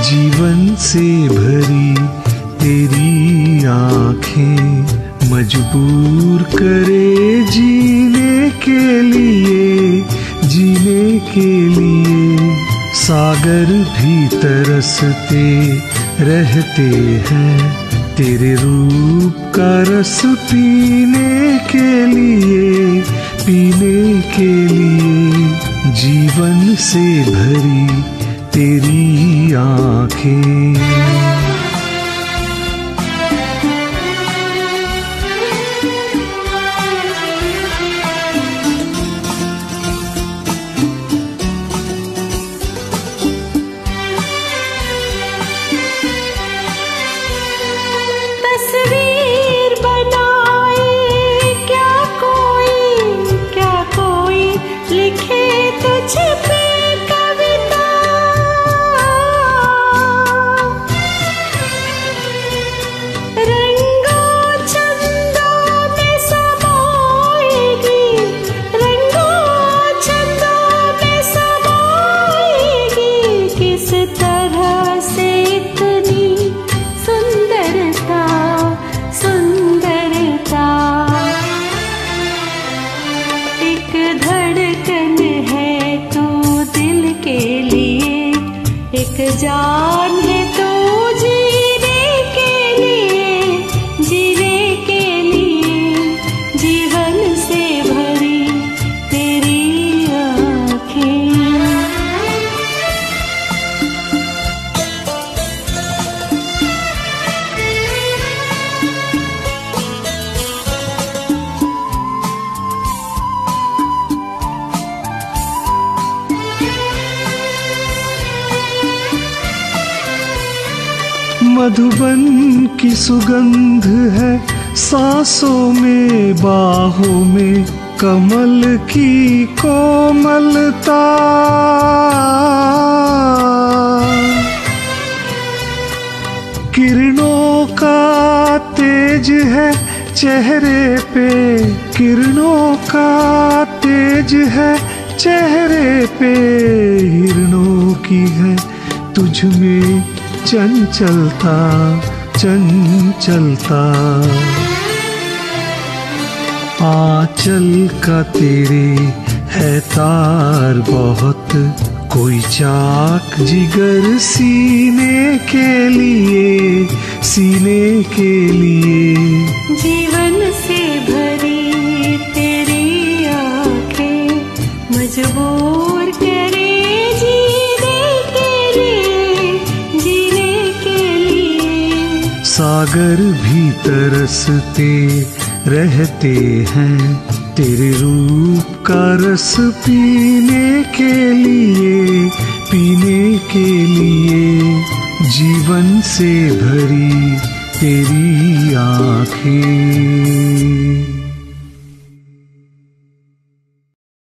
जीवन से भरी तेरी आँखें मजबूर करे जीने के लिए, जीने के लिए। सागर भी तरसते रहते हैं तेरे रूप का रस पीने के लिए, पीने के लिए। जीवन से भरी तेरी आँखें। जान है तो जीने के लिए, जीने के लिए। जीवन से भरी तेरी आँखें। मधुबन की सुगंध है सांसों में, बाहों में कमल की कोमलता। किरणों का तेज है चेहरे पे, किरणों का तेज है चेहरे पे। हिरणों की है तुझ में चंचलता, चंचलता। आंचल का तेरे है तार बहुत, कोई चाक जिगर सीने के लिए, सीने के लिए। जीवन से भरी तेरी आँखें मजबूर करे सागर भी तरसते रहते हैं तेरे रूप का रस पीने के लिए, पीने के लिए। जीवन से भरी तेरी आँखें।